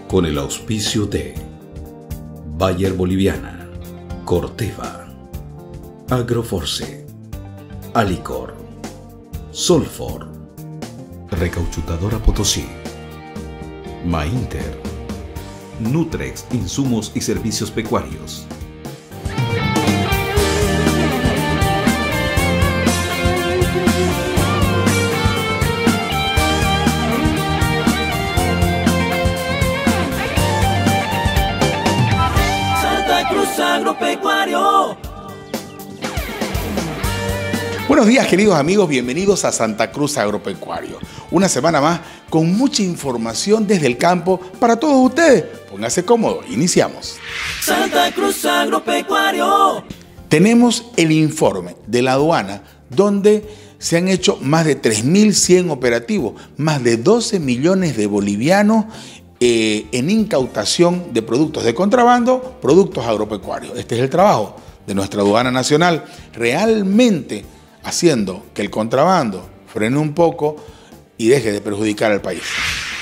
con el auspicio de Bayer Boliviana, Corteva, Agroforce, Alicor, Solfor, Recauchutadora Potosí, Mainter, Nutrex, insumos y servicios pecuarios. Santa Cruz Agropecuario. Buenos días, queridos amigos, bienvenidos a Santa Cruz Agropecuario. Una semana más con mucha información desde el campo para todos ustedes. Pónganse cómodos, iniciamos. Santa Cruz Agropecuario. Tenemos el informe de la aduana donde se han hecho más de 3.100 operativos, más de 12 millones de bolivianos en incautación de productos de contrabando, productos agropecuarios. Este es el trabajo de nuestra aduana nacional, realmente haciendo que el contrabando frene un poco y deje de perjudicar al país.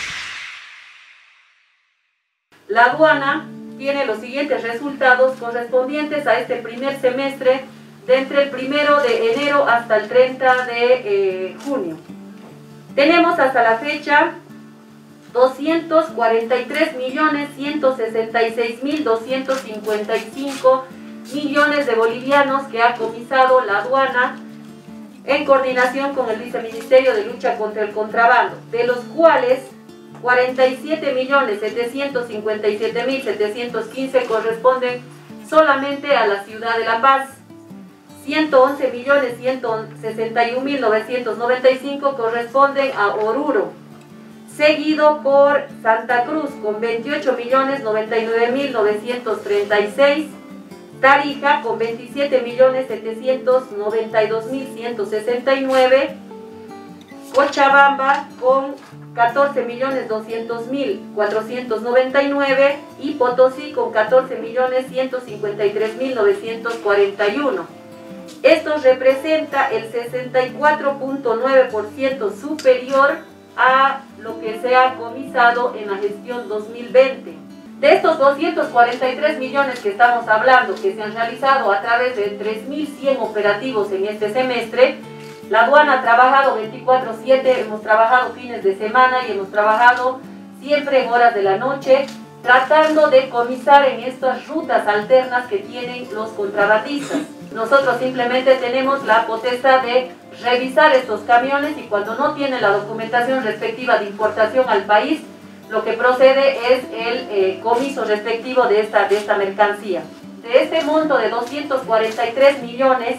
La aduana tiene los siguientes resultados correspondientes a este primer semestre de entre el 1 de enero hasta el 30 de junio. Tenemos hasta la fecha 243.166.255 millones de bolivianos que ha comisado la aduana en coordinación con el Viceministerio de Lucha contra el Contrabando, de los cuales 47.757.715 corresponden solamente a la ciudad de La Paz, 111.161.995 corresponden a Oruro, seguido por Santa Cruz con 28.099.936, Tarija con 27.792.169, Cochabamba con 14.200.499 y Potosí con 14.153.941. Esto representa el 64.9% superior a lo que se ha comisado en la gestión 2020. De estos 243 millones que estamos hablando, que se han realizado a través de 3.100 operativos en este semestre, la aduana ha trabajado 24/7, hemos trabajado fines de semana y hemos trabajado siempre en horas de la noche, tratando de comisar en estas rutas alternas que tienen los contrabandistas. Nosotros simplemente tenemos la potestad de revisar estos camiones y cuando no tienen la documentación respectiva de importación al país, lo que procede es el comiso respectivo de esta mercancía. De este monto de 243 millones,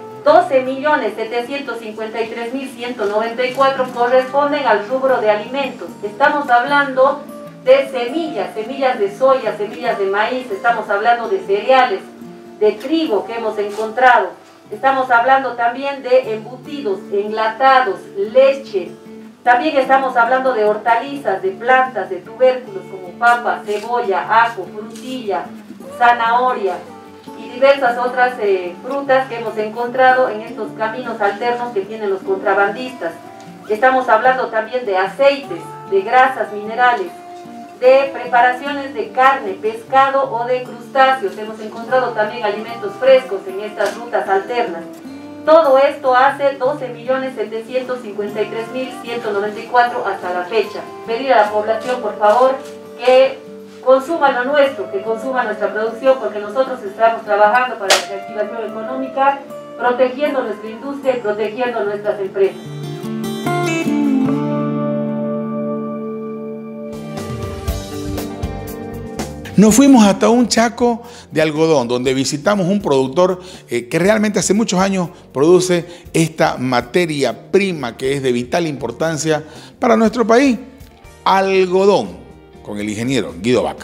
12.753.194 corresponden al rubro de alimentos. Estamos hablando de semillas de soya, semillas de maíz, estamos hablando de cereales, de trigo que hemos encontrado. Estamos hablando también de embutidos, enlatados, leche. También estamos hablando de hortalizas, de plantas, de tubérculos como papa, cebolla, ajo, frutilla, zanahoria y diversas otras frutas que hemos encontrado en estos caminos alternos que tienen los contrabandistas. Estamos hablando también de aceites, de grasas minerales, de preparaciones de carne, pescado o de crustáceos. Hemos encontrado también alimentos frescos en estas rutas alternas. Todo esto hace 12.753.194 hasta la fecha. Pedir a la población, por favor, que consuma lo nuestro, que consuma nuestra producción, porque nosotros estamos trabajando para la reactivación económica, protegiendo nuestra industria y protegiendo nuestras empresas. Nos fuimos hasta un chaco de algodón, donde visitamos un productor que realmente hace muchos años produce esta materia prima que es de vital importancia para nuestro país, algodón, con el ingeniero Guido Vaca.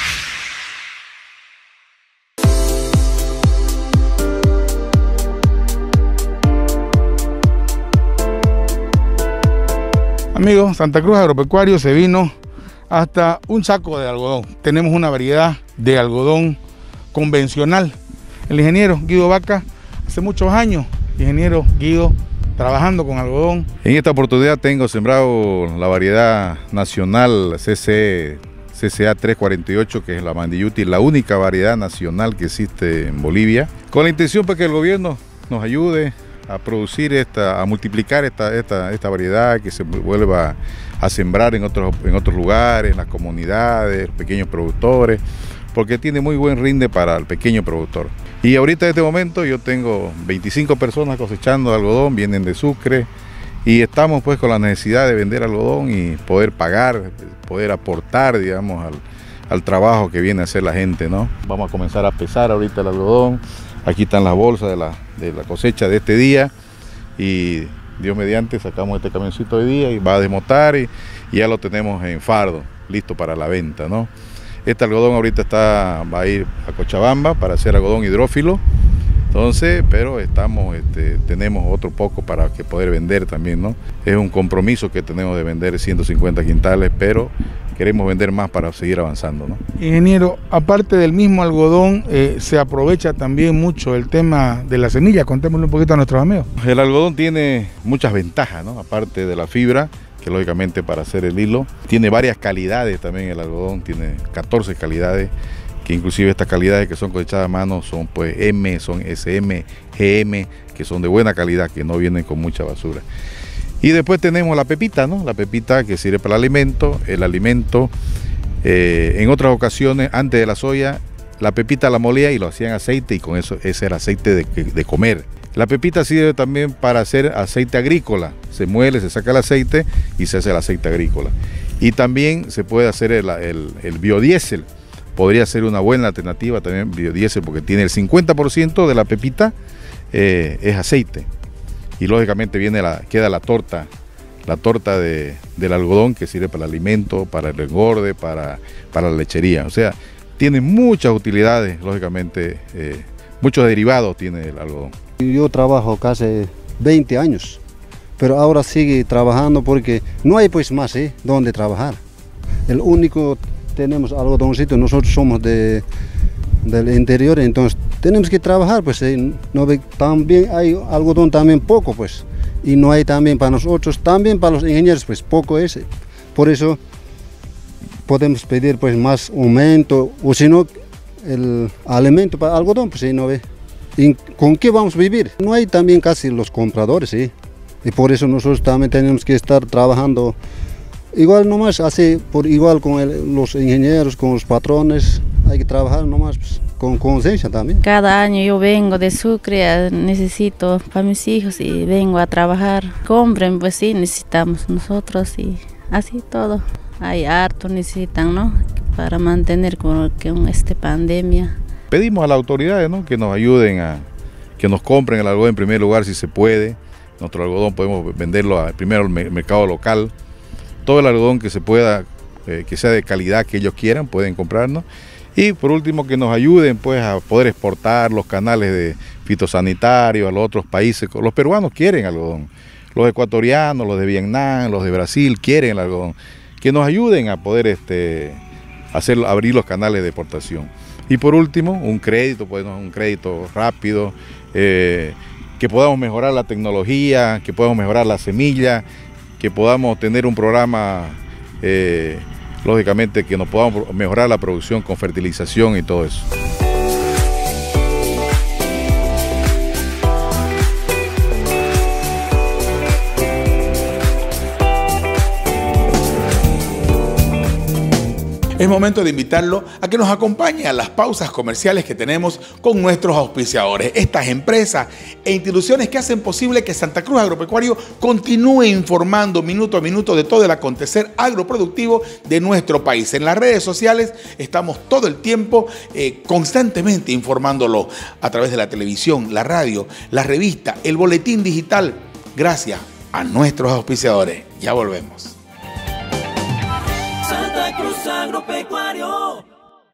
Amigos, Santa Cruz Agropecuario se vino hasta un saco de algodón. Tenemos una variedad de algodón convencional. El ingeniero Guido Vaca, hace muchos años, ingeniero Guido, trabajando con algodón. En esta oportunidad tengo sembrado la variedad nacional CC CCA 348, que es la Mandiyuti, la única variedad nacional que existe en Bolivia, con la intención para que el gobierno nos ayude a producir a multiplicar esta variedad, que se vuelva a sembrar en otros lugares, en las comunidades, pequeños productores, porque tiene muy buen rinde para el pequeño productor. Y ahorita en este momento yo tengo 25 personas cosechando algodón, vienen de Sucre, y estamos pues con la necesidad de vender algodón y poder pagar, poder aportar, digamos, al trabajo que viene a hacer la gente, ¿no? Vamos a comenzar a pesar ahorita el algodón. Aquí están las bolsas de la cosecha de este día, y Dios mediante sacamos este camioncito hoy día y va a desmontar y ya lo tenemos en fardo, listo para la venta, ¿no? Este algodón ahorita va a ir a Cochabamba para hacer algodón hidrófilo. Entonces, pero tenemos otro poco para poder vender también, ¿no? Es un compromiso que tenemos de vender 150 quintales, pero queremos vender más para seguir avanzando, ¿no? Ingeniero, aparte del mismo algodón, se aprovecha también mucho el tema de la semilla. Contémosle un poquito a nuestros amigos. El algodón tiene muchas ventajas, ¿no? Aparte de la fibra, que lógicamente para hacer el hilo, tiene varias calidades también el algodón, tiene 14 calidades, que inclusive estas calidades que son cosechadas a mano son pues M, son SM, GM, que son de buena calidad, que no vienen con mucha basura. Y después tenemos la pepita, ¿no? La pepita que sirve para el alimento, en otras ocasiones, antes de la soya, la pepita la molía y lo hacían aceite, y con eso ese era aceite de comer. La pepita sirve también para hacer aceite agrícola, se muele, se saca el aceite y se hace el aceite agrícola. Y también se puede hacer el biodiesel. Podría ser una buena alternativa también biodiesel, porque tiene el 50% de la pepita es aceite, y lógicamente queda la torta del algodón, que sirve para el alimento, para el engorde, para la lechería. O sea, tiene muchas utilidades, lógicamente, muchos derivados tiene el algodón. Yo trabajo casi 20 años, pero ahora sigue trabajando porque no hay pues más donde trabajar. El único tenemos algodoncito, nosotros somos del interior, entonces tenemos que trabajar, pues también hay algodón también poco, pues, y no hay también para nosotros, también para los ingenieros, pues poco ese. Por eso podemos pedir pues más aumento, o si no, el alimento para algodón, pues no ve. ¿Y con qué vamos a vivir? No hay también casi los compradores, y por eso nosotros también tenemos que estar trabajando igual nomás, así igual con los ingenieros, con los patrones, hay que trabajar nomás pues, con conciencia también. Cada año yo vengo de Sucre, necesito para mis hijos y vengo a trabajar. Compren, pues sí, necesitamos nosotros y así todo. Hay harto necesitan, ¿no? Para mantener con esta pandemia. Pedimos a las autoridades, ¿no?, que nos ayuden que nos compren el algodón en primer lugar si se puede. Nuestro algodón podemos venderlo primero al mercado local. Todo el algodón que se pueda, que sea de calidad que ellos quieran, pueden comprarnos. Y por último, que nos ayuden pues a poder exportar los canales de fitosanitarios a los otros países. Los peruanos quieren algodón, los ecuatorianos, los de Vietnam, los de Brasil quieren el algodón. Que nos ayuden a poder abrir los canales de exportación. Y por último, un crédito rápido, que podamos mejorar la tecnología, que podamos mejorar la semilla, que podamos tener un programa, lógicamente, que nos podamos mejorar la producción con fertilización y todo eso. Es momento de invitarlo a que nos acompañe a las pausas comerciales que tenemos con nuestros auspiciadores, estas empresas e instituciones que hacen posible que Santa Cruz Agropecuario continúe informando minuto a minuto de todo el acontecer agroproductivo de nuestro país. En las redes sociales estamos todo el tiempo constantemente informándolo a través de la televisión, la radio, la revista, el boletín digital. Gracias a nuestros auspiciadores. Ya volvemos. Santa Cruz Agropecuario.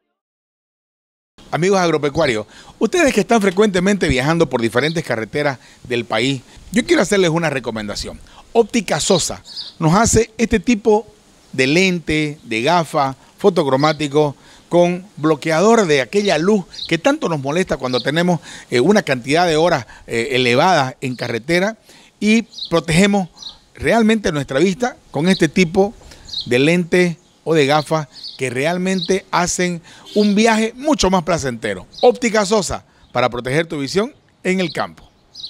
Amigos agropecuarios, ustedes que están frecuentemente viajando por diferentes carreteras del país, yo quiero hacerles una recomendación. Óptica Sosa nos hace este tipo de lente, de gafa, fotocromático, con bloqueador de aquella luz que tanto nos molesta cuando tenemos una cantidad de horas elevadas en carretera, y protegemos realmente nuestra vista con este tipo de lente o de gafas que realmente hacen un viaje mucho más placentero. Óptica Sosa, para proteger tu visión en el campo.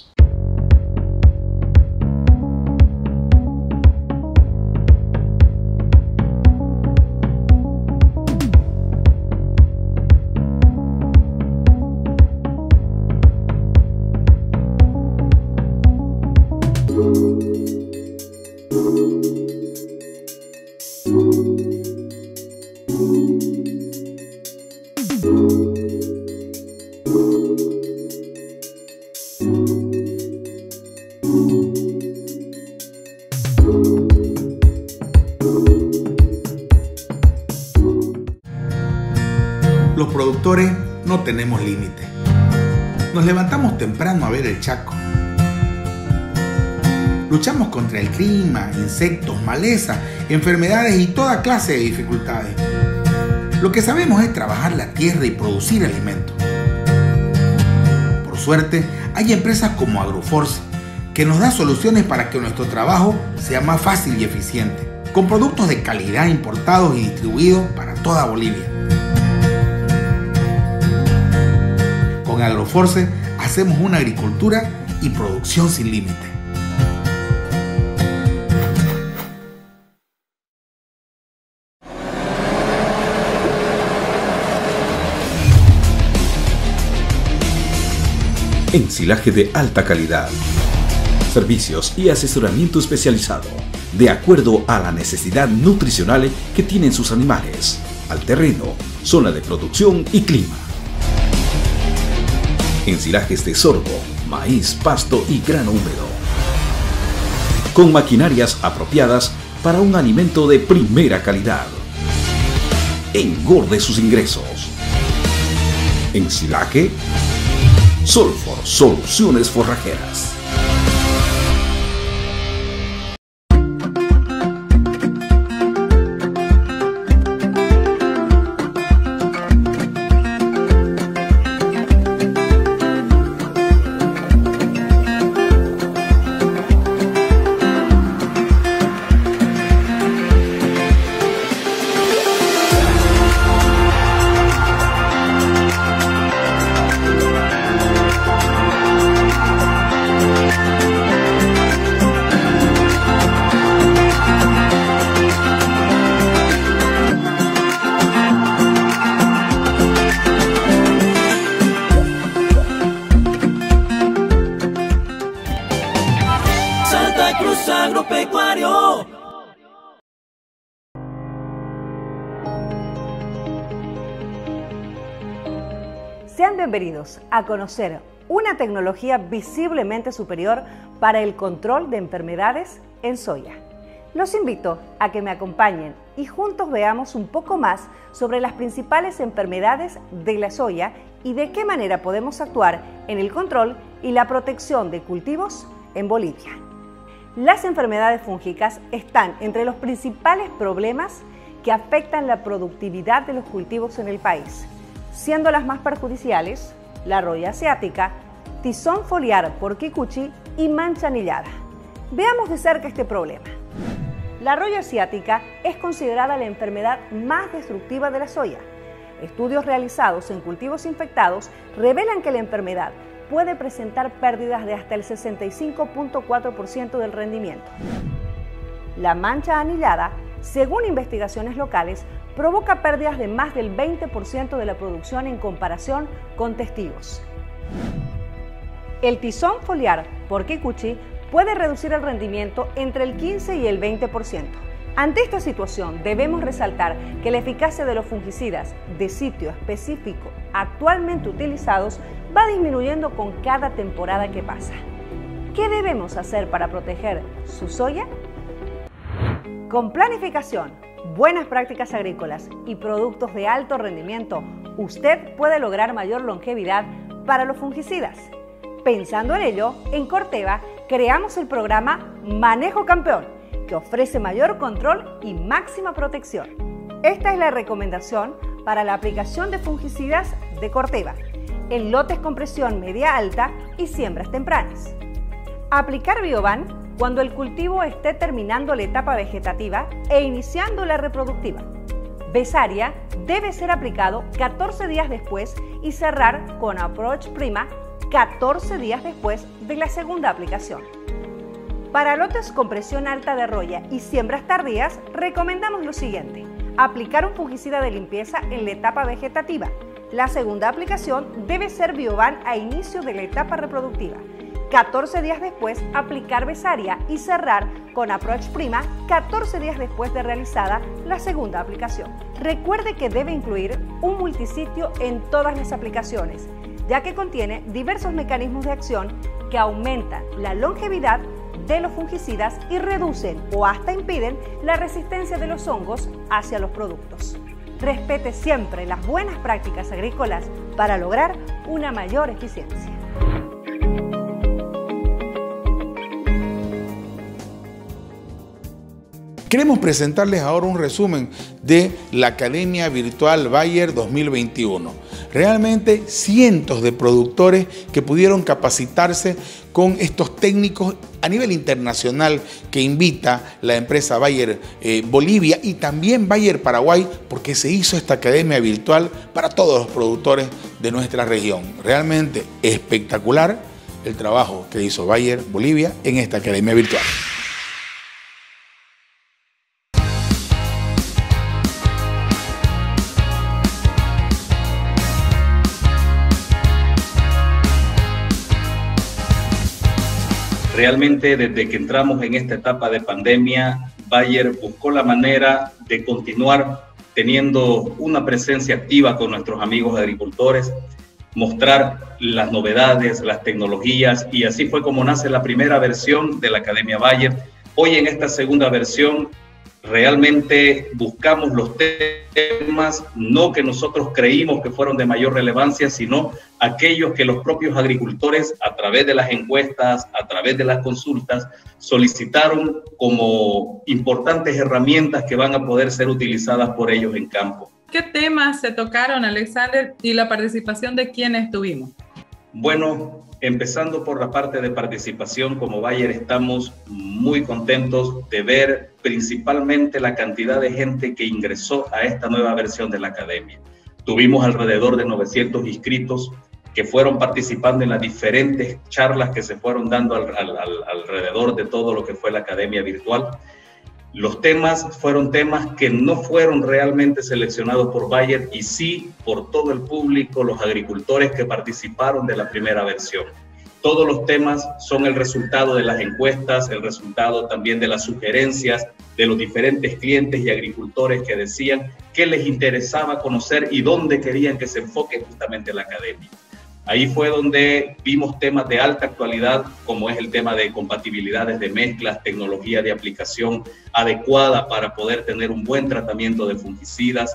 Los productores no tenemos límite. Nos levantamos temprano a ver el Chaco. Luchamos contra el clima, insectos, maleza, enfermedades y toda clase de dificultades. Lo que sabemos es trabajar la tierra y producir alimentos. Por suerte, hay empresas como Agroforce que nos da soluciones para que nuestro trabajo sea más fácil y eficiente, con productos de calidad importados y distribuidos para toda Bolivia. Con Agroforce hacemos una agricultura y producción sin límite. Ensilaje de alta calidad. Servicios y asesoramiento especializado, de acuerdo a la necesidad nutricional que tienen sus animales, al terreno, zona de producción y clima. Ensilajes de sorgo, maíz, pasto y grano húmedo. Con maquinarias apropiadas para un alimento de primera calidad. Engorde sus ingresos. Ensilaje Solfor, soluciones forrajeras. Santa Cruz Agropecuario. Sean bienvenidos a conocer una tecnología visiblemente superior para el control de enfermedades en soya. Los invito a que me acompañen y juntos veamos un poco más sobre las principales enfermedades de la soya y de qué manera podemos actuar en el control y la protección de cultivos en Bolivia. Las enfermedades fúngicas están entre los principales problemas que afectan la productividad de los cultivos en el país, siendo las más perjudiciales la roya asiática, tizón foliar por kikuchi y mancha anillada. Veamos de cerca este problema. La roya asiática es considerada la enfermedad más destructiva de la soya. Estudios realizados en cultivos infectados revelan que la enfermedad puede presentar pérdidas de hasta el 65.4% del rendimiento. La mancha anillada, según investigaciones locales, provoca pérdidas de más del 20% de la producción en comparación con testigos. El tizón foliar por kikuchi puede reducir el rendimiento entre el 15 y el 20%. Ante esta situación debemos resaltar que la eficacia de los fungicidas de sitio específico actualmente utilizados va disminuyendo con cada temporada que pasa. ¿Qué debemos hacer para proteger su soya? Con planificación, buenas prácticas agrícolas y productos de alto rendimiento, usted puede lograr mayor longevidad para los fungicidas. Pensando en ello, en Corteva creamos el programa Manejo Campeón, que ofrece mayor control y máxima protección. Esta es la recomendación para la aplicación de fungicidas de Corteva, en lotes con presión media alta y siembras tempranas. Aplicar Bioban cuando el cultivo esté terminando la etapa vegetativa e iniciando la reproductiva. Besaria debe ser aplicado 14 días después y cerrar con Approach Prima 14 días después de la segunda aplicación. Para lotes con presión alta de roya y siembras tardías, recomendamos lo siguiente: aplicar un fungicida de limpieza en la etapa vegetativa. La segunda aplicación debe ser Bioban a inicio de la etapa reproductiva. 14 días después, aplicar Besaria y cerrar con Approach Prima 14 días después de realizada la segunda aplicación. Recuerde que debe incluir un multisitio en todas las aplicaciones, ya que contiene diversos mecanismos de acción que aumentan la longevidad de los fungicidas y reducen o hasta impiden la resistencia de los hongos hacia los productos. Respete siempre las buenas prácticas agrícolas para lograr una mayor eficiencia. Queremos presentarles ahora un resumen de la Academia Virtual Bayer 2021. Realmente cientos de productores que pudieron capacitarse con estos técnicos a nivel internacional que invita la empresa Bayer Bolivia y también Bayer Paraguay, porque se hizo esta academia virtual para todos los productores de nuestra región. Realmente espectacular el trabajo que hizo Bayer Bolivia en esta academia virtual. Realmente, desde que entramos en esta etapa de pandemia, Bayer buscó la manera de continuar teniendo una presencia activa con nuestros amigos agricultores, mostrar las novedades, las tecnologías, y así fue como nace la primera versión de la Academia Bayer. Hoy en esta segunda versión realmente buscamos los temas no que nosotros creímos que fueron de mayor relevancia, sino aquellos que los propios agricultores, a través de las encuestas, a través de las consultas, solicitaron como importantes herramientas que van a poder ser utilizadas por ellos en campo. ¿Qué temas se tocaron, Alexander, y la participación de quiénes tuvimos? Bueno, empezando por la parte de participación, como Bayer estamos muy contentos de ver principalmente la cantidad de gente que ingresó a esta nueva versión de la academia. Tuvimos alrededor de 900 inscritos que fueron participando en las diferentes charlas que se fueron dando alrededor de todo lo que fue la academia virtual. Los temas fueron temas que no fueron realmente seleccionados por Bayer y sí por todo el público, los agricultores que participaron de la primera versión. Todos los temas son el resultado de las encuestas, el resultado también de las sugerencias de los diferentes clientes y agricultores que decían qué les interesaba conocer y dónde querían que se enfoque justamente la academia. Ahí fue donde vimos temas de alta actualidad, como es el tema de compatibilidades de mezclas, tecnología de aplicación adecuada para poder tener un buen tratamiento de fungicidas.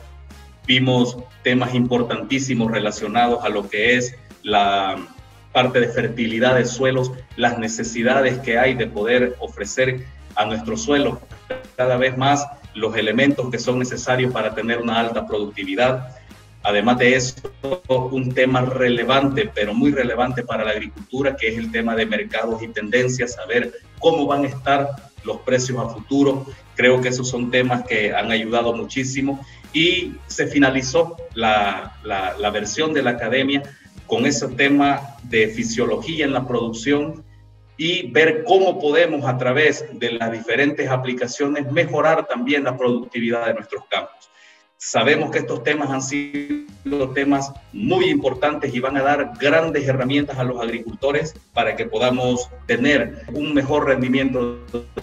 Vimos temas importantísimos relacionados a lo que es la parte de fertilidad de suelos, las necesidades que hay de poder ofrecer a nuestros suelos cada vez más los elementos que son necesarios para tener una alta productividad. Además de eso, un tema relevante, pero muy relevante para la agricultura, que es el tema de mercados y tendencias, saber cómo van a estar los precios a futuro. Creo que esos son temas que han ayudado muchísimo y se finalizó la versión de la academia con ese tema de fisiología en la producción y ver cómo podemos a través de las diferentes aplicaciones mejorar también la productividad de nuestros campos. Sabemos que estos temas han sido temas muy importantes y van a dar grandes herramientas a los agricultores para que podamos tener un mejor rendimiento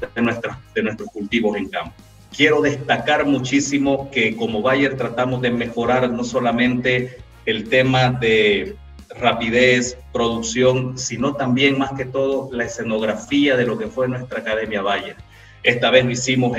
de nuestros cultivos en campo. Quiero destacar muchísimo que como Bayer tratamos de mejorar no solamente el tema de rapidez, producción, sino también más que todo la escenografía de lo que fue nuestra Academia Bayer. Esta vez lo hicimos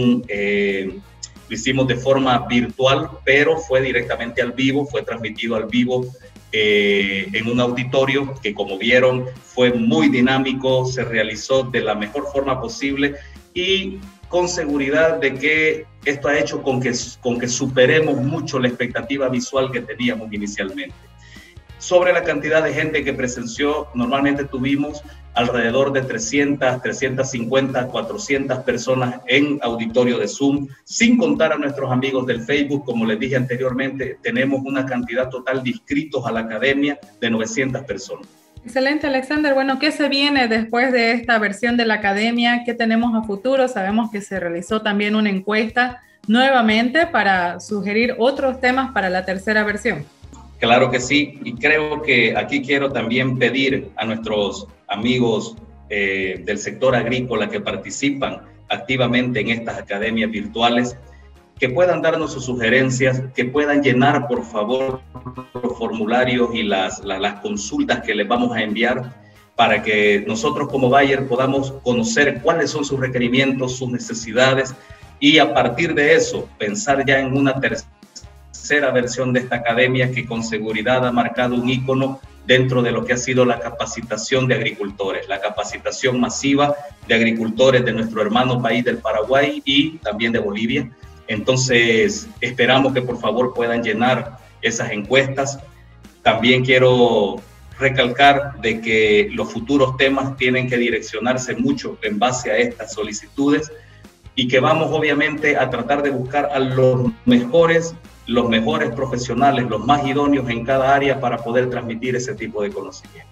lo hicimos de forma virtual, pero fue directamente al vivo, fue transmitido al vivo en un auditorio que, como vieron, fue muy dinámico, se realizó de la mejor forma posible y con seguridad de que esto ha hecho con que superemos mucho la expectativa visual que teníamos inicialmente. Sobre la cantidad de gente que presenció, normalmente tuvimos alrededor de 300, 350, 400 personas en auditorio de Zoom, sin contar a nuestros amigos del Facebook. Como les dije anteriormente, tenemos una cantidad total de inscritos a la academia de 900 personas. Excelente, Alexander. Bueno, ¿qué se viene después de esta versión de la academia? ¿Qué tenemos a futuro? Sabemos que se realizó también una encuesta nuevamente para sugerir otros temas para la tercera versión. Claro que sí, y creo que aquí quiero también pedir a nuestros amigos del sector agrícola que participan activamente en estas academias virtuales, que puedan darnos sus sugerencias, que puedan llenar por favor los formularios y las consultas que les vamos a enviar, para que nosotros como Bayer podamos conocer cuáles son sus requerimientos, sus necesidades, y a partir de eso pensar ya en una tercera versión de esta academia que con seguridad ha marcado un ícono dentro de lo que ha sido la capacitación de agricultores, la capacitación masiva de agricultores de nuestro hermano país del Paraguay y también de Bolivia. Entonces, esperamos que por favor puedan llenar esas encuestas. También quiero recalcar de que los futuros temas tienen que direccionarse mucho en base a estas solicitudes y que vamos obviamente a tratar de buscar a los mejores profesionales, los más idóneos en cada área para poder transmitir ese tipo de conocimiento.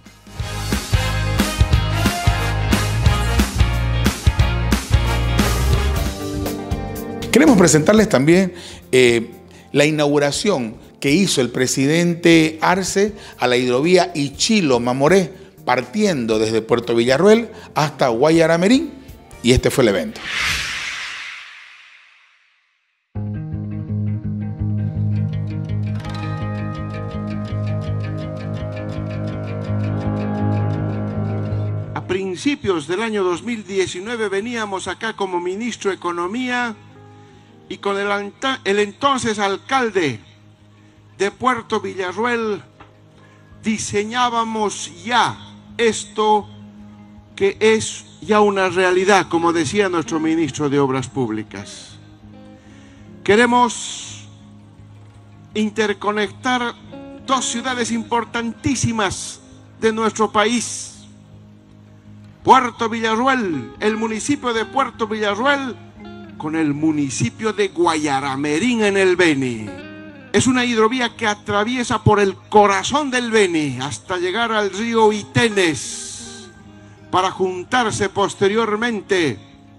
Queremos presentarles también la inauguración que hizo el presidente Arce a la hidrovía Ichilo-Mamoré, partiendo desde Puerto Villarroel hasta Guayaramerín, y este fue el evento. A principios del año 2019 veníamos acá como ministro de Economía y con el entonces alcalde de Puerto Villarroel diseñábamos ya esto que es ya una realidad, como decía nuestro ministro de Obras Públicas. Queremos interconectar dos ciudades importantísimas de nuestro país. Puerto Villarroel, el municipio de Puerto Villarroel, con el municipio de Guayaramerín en el Beni. Es una hidrovía que atraviesa por el corazón del Beni hasta llegar al río Itenes para juntarse posteriormente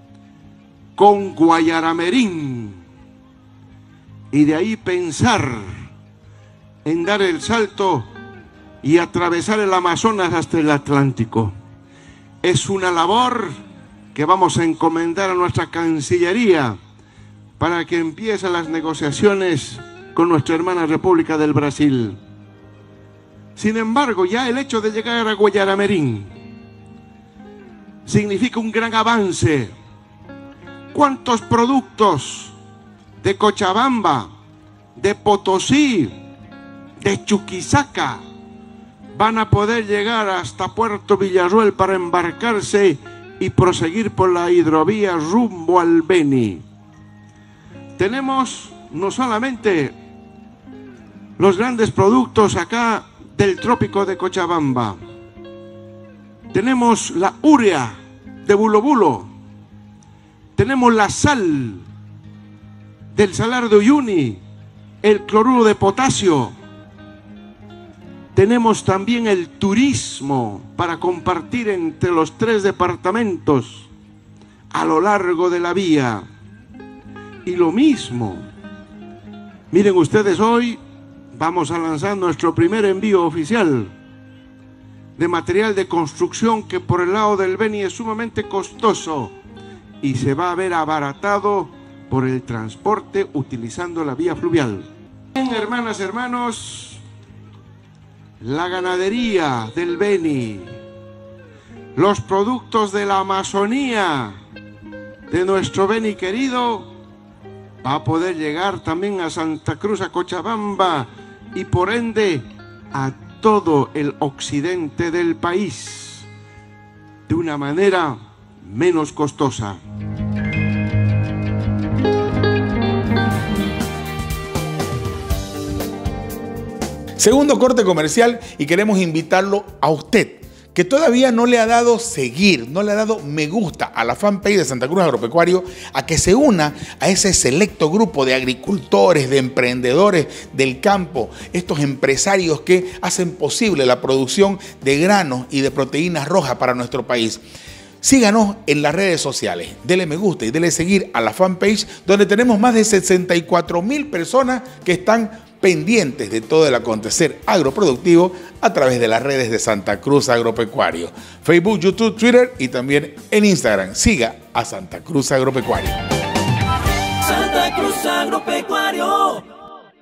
con Guayaramerín y de ahí pensar en dar el salto y atravesar el Amazonas hasta el Atlántico. Es una labor que vamos a encomendar a nuestra Cancillería para que empiecen las negociaciones con nuestra hermana República del Brasil. Sin embargo, ya el hecho de llegar a Guayaramerín significa un gran avance. ¿Cuántos productos de Cochabamba, de Potosí, de Chuquisaca van a poder llegar hasta Puerto Villarroel para embarcarse y proseguir por la hidrovía rumbo al Beni? Tenemos no solamente los grandes productos acá del trópico de Cochabamba, tenemos la urea de Bulo Bulo, tenemos la sal del Salar de Uyuni, el cloruro de potasio, tenemos también el turismo para compartir entre los 3 departamentos a lo largo de la vía. Y lo mismo, miren ustedes, hoy vamos a lanzar nuestro primer envío oficial de material de construcción que por el lado del Beni es sumamente costoso y se va a ver abaratado por el transporte utilizando la vía fluvial. Bien, hermanas, hermanos, la ganadería del Beni, los productos de la Amazonía de nuestro Beni querido, va a poder llegar también a Santa Cruz, a Cochabamba y por ende a todo el occidente del país de una manera menos costosa. Segundo corte comercial y queremos invitarlo a usted, que todavía no le ha dado seguir, no le ha dado me gusta a la fanpage de Santa Cruz Agropecuario, a que se una a ese selecto grupo de agricultores, de emprendedores del campo, estos empresarios que hacen posible la producción de granos y de proteínas rojas para nuestro país. Síganos en las redes sociales, dele me gusta y dele seguir a la fanpage, donde tenemos más de 64.000 personas que están pendientes de todo el acontecer agroproductivo a través de las redes de Santa Cruz Agropecuario, Facebook, YouTube, Twitter y también en Instagram. Siga a Santa Cruz Agropecuario. Santa Cruz Agropecuario.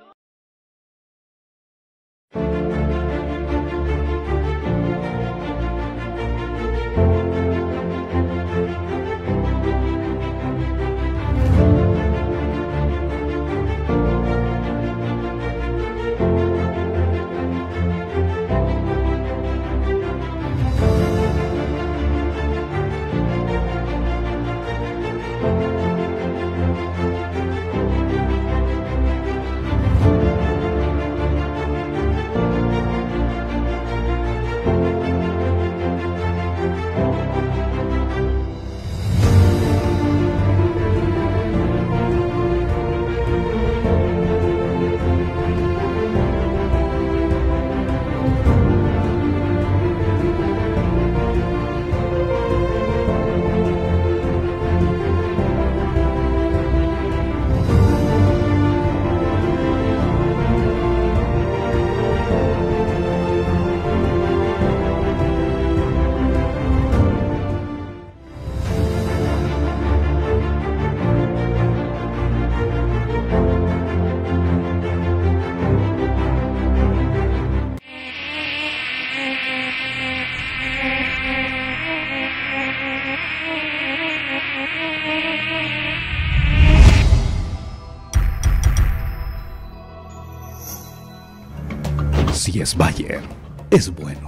Si es Bayer, es bueno.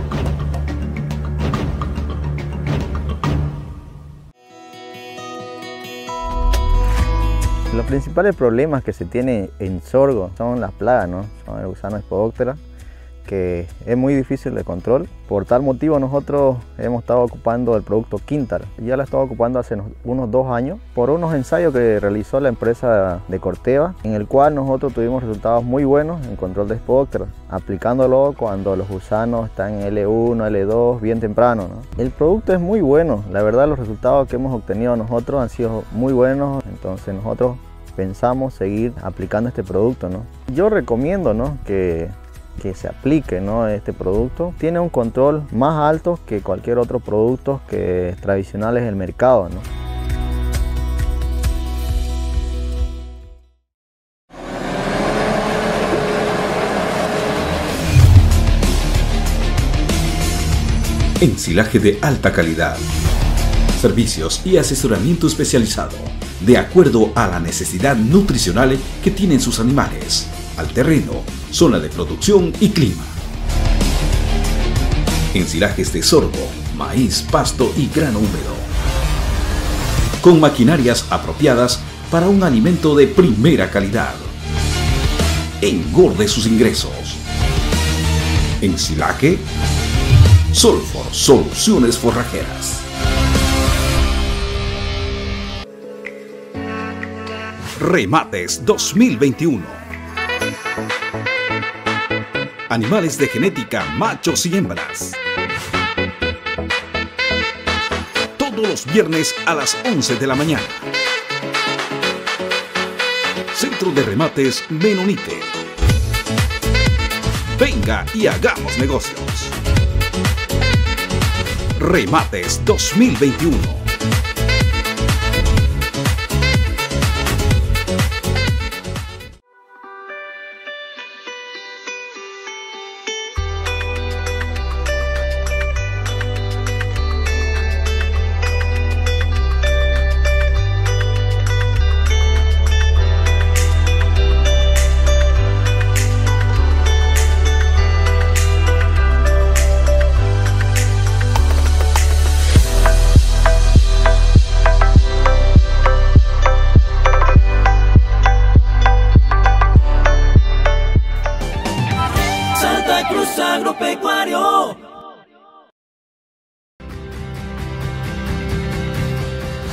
Los principales problemas que se tienen en sorgo son las plagas, ¿no? Son el gusano Spodoptera, que es muy difícil de control. Por tal motivo nosotros hemos estado ocupando el producto Quintal. Ya lo estaba ocupando hace unos 2 años por unos ensayos que realizó la empresa de Corteva, en el cual nosotros tuvimos resultados muy buenos en control de Spodoptera, aplicándolo cuando los gusanos están en L1, L2, bien temprano, ¿no? El producto es muy bueno, la verdad los resultados que hemos obtenido nosotros han sido muy buenos, entonces nosotros pensamos seguir aplicando este producto, ¿no? Yo recomiendo, ¿no?, que se aplique, ¿no?, este producto. Tiene un control más alto que cualquier otro producto que tradicionales del mercado, ¿no? Ensilaje de alta calidad. Servicios y asesoramiento especializado, de acuerdo a la necesidad nutricional que tienen sus animales, al terreno, zona de producción y clima. Ensilajes de sorgo, maíz, pasto y grano húmedo. Con maquinarias apropiadas para un alimento de primera calidad. Engorde sus ingresos. Ensilaje Solfor, soluciones forrajeras. Remates 2021. Animales de genética, machos y hembras. Todos los viernes a las 11 de la mañana. Centro de Remates Menonite. Venga y hagamos negocios. Remates 2021.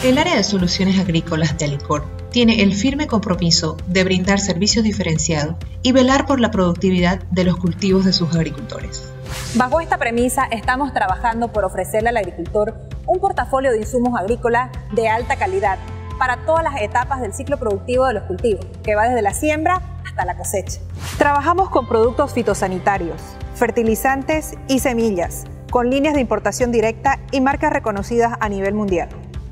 El área de soluciones agrícolas de Alicor tiene el firme compromiso de brindar servicios diferenciados y velar por la productividad de los cultivos de sus agricultores. Bajo esta premisa, estamos trabajando por ofrecerle al agricultor un portafolio de insumos agrícolas de alta calidad para todas las etapas del ciclo productivo de los cultivos, que va desde la siembra hasta la cosecha. Trabajamos con productos fitosanitarios, fertilizantes y semillas, con líneas de importación directa y marcas reconocidas a nivel mundial.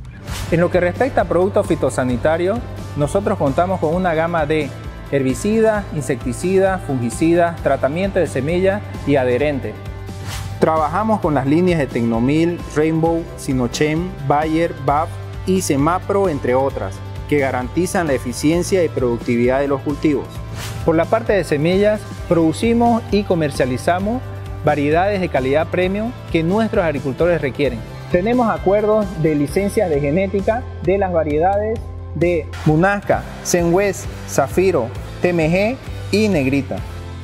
En lo que respecta a productos fitosanitarios, nosotros contamos con una gama de herbicidas, insecticidas, fungicidas, tratamiento de semillas y adherentes. Trabajamos con las líneas de Tecnomil, Rainbow, Sinochem, Bayer, BAF y Semapro, entre otras, que garantizan la eficiencia y productividad de los cultivos. Por la parte de semillas, producimos y comercializamos variedades de calidad premium que nuestros agricultores requieren. Tenemos acuerdos de licencias de genética de las variedades de Munasca, Senwes, Zafiro, TMG y Negrita.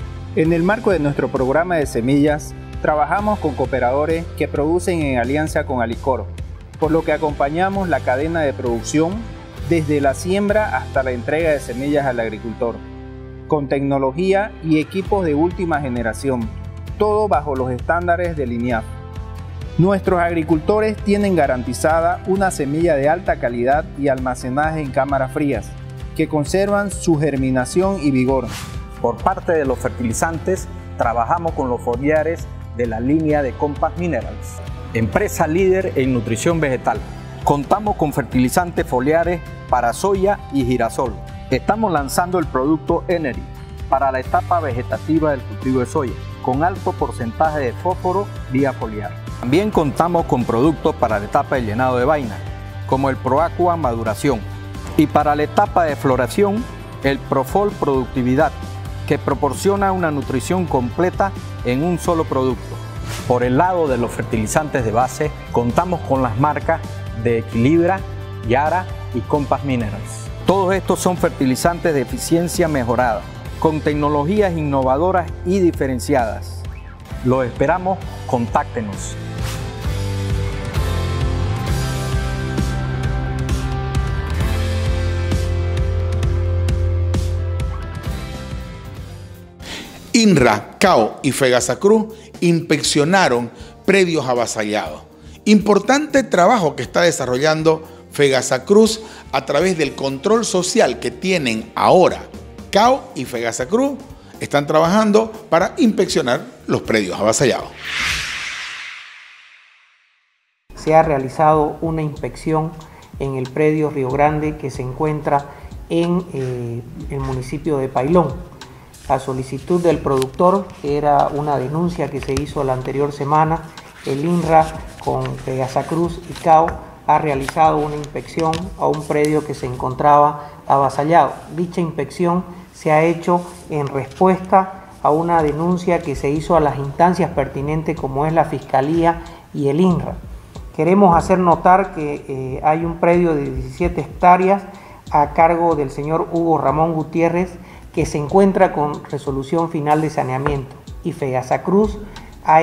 En el marco de nuestro programa de semillas, trabajamos con cooperadores que producen en alianza con Alicor, por lo que acompañamos la cadena de producción desde la siembra hasta la entrega de semillas al agricultor, con tecnología y equipos de última generación, todo bajo los estándares del INIAF. Nuestros agricultores tienen garantizada una semilla de alta calidad y almacenaje en cámaras frías, que conservan su germinación y vigor. Por parte de los fertilizantes, trabajamos con los foliares de la línea de Compass Minerals, empresa líder en nutrición vegetal. Contamos con fertilizantes foliares para soya y girasol. Estamos lanzando el producto Enery para la etapa vegetativa del cultivo de soya, con alto porcentaje de fósforo vía foliar. También contamos con productos para la etapa de llenado de vaina, como el Proaqua Maduración, y para la etapa de floración, el Profol Productividad, que proporciona una nutrición completa en un solo producto. Por el lado de los fertilizantes de base, contamos con las marcas de Equilibra, Yara y Compass Minerals. Todos estos son fertilizantes de eficiencia mejorada, con tecnologías innovadoras y diferenciadas. Los esperamos, contáctenos. INRA, CAO y Fegasacruz inspeccionaron predios avasallados. Importante trabajo que está desarrollando Fegasacruz a través del control social que tienen ahora. CAO y Fegasacruz están trabajando para inspeccionar los predios avasallados. Se ha realizado una inspección en el predio Río Grande que se encuentra en el municipio de Pailón. A solicitud del productor, que era una denuncia que se hizo la anterior semana, el INRA con Fegasacruz y CAO ha realizado una inspección a un predio que se encontraba avasallado. Dicha inspección se ha hecho en respuesta a una denuncia que se hizo a las instancias pertinentes como es la Fiscalía y el INRA. Queremos hacer notar que hay un predio de 17 hectáreas a cargo del señor Hugo Ramón Gutiérrez que se encuentra con resolución final de saneamiento y Fegasacruz ha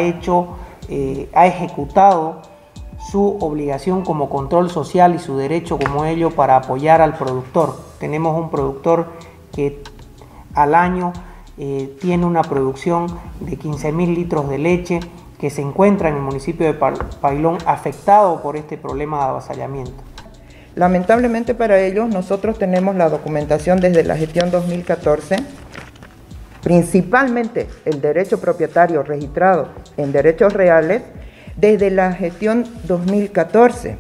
ejecutado su obligación como control social y su derecho como ello para apoyar al productor. Tenemos un productor que al año tiene una producción de 15.000 litros de leche que se encuentra en el municipio de Pailón afectado por este problema de avasallamiento. Lamentablemente para ellos, nosotros tenemos la documentación desde la gestión 2014, principalmente el derecho propietario registrado en derechos reales, desde la gestión 2014.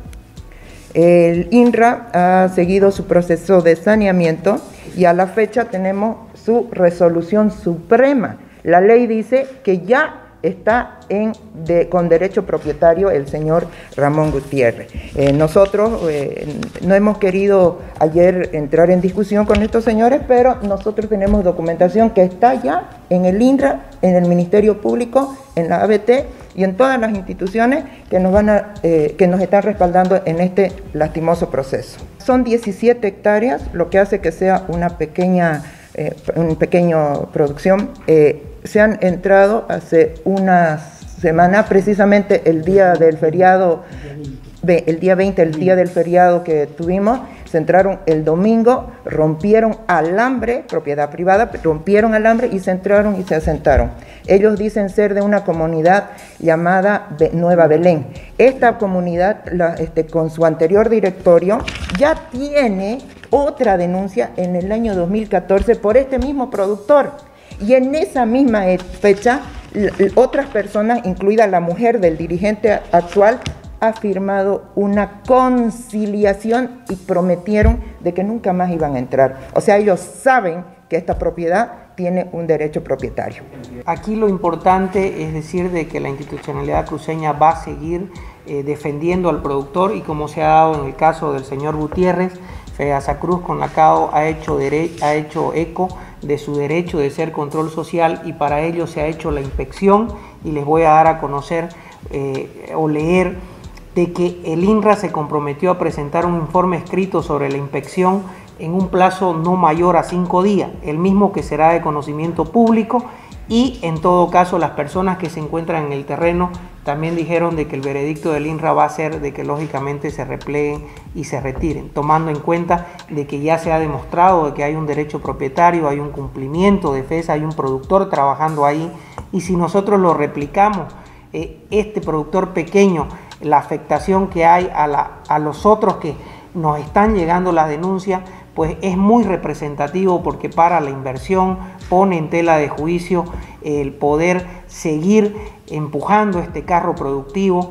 El INRA ha seguido su proceso de saneamiento y a la fecha tenemos su resolución suprema. La ley dice que ya está con derecho propietario el señor Ramón Gutiérrez. Nosotros no hemos querido ayer entrar en discusión con estos señores, pero nosotros tenemos documentación que está ya en el INRA, en el Ministerio Público, en la ABT y en todas las instituciones que nos están respaldando en este lastimoso proceso. Son 17 hectáreas, lo que hace que sea una pequeña producción. Se han entrado hace una semana, precisamente el día del feriado el día 20, el día del feriado que tuvimos, se entraron el domingo, rompieron alambre, propiedad privada, rompieron alambre y se entraron y se asentaron. Ellos dicen ser de una comunidad llamada Nueva Belén. Esta comunidad, con su anterior directorio, ya tiene otra denuncia en el año 2014 por este mismo productor. Y en esa misma fecha, otras personas, incluida la mujer del dirigente actual, ha firmado una conciliación y prometieron de que nunca más iban a entrar. O sea, ellos saben que esta propiedad tiene un derecho propietario. Aquí lo importante es decir de que la institucionalidad cruceña va a seguir defendiendo al productor, y como se ha dado en el caso del señor Gutiérrez, FEASACRUZ con la CAO ha hecho eco de su derecho de ser control social, y para ello se ha hecho la inspección, y les voy a dar a conocer o leer de que el INRA se comprometió a presentar un informe escrito sobre la inspección en un plazo no mayor a 5 días, el mismo que será de conocimiento público, y en todo caso las personas que se encuentran en el terreno también dijeron de que el veredicto del INRA va a ser de que lógicamente se repleguen y se retiren, tomando en cuenta de que ya se ha demostrado de que hay un derecho propietario, hay un cumplimiento de FESA, hay un productor trabajando ahí, y si nosotros lo replicamos, este productor pequeño, la afectación que hay a los otros que nos están llegando las denuncias, pues es muy representativo, porque para la inversión pone en tela de juicio el poder seguir empujando este carro productivo.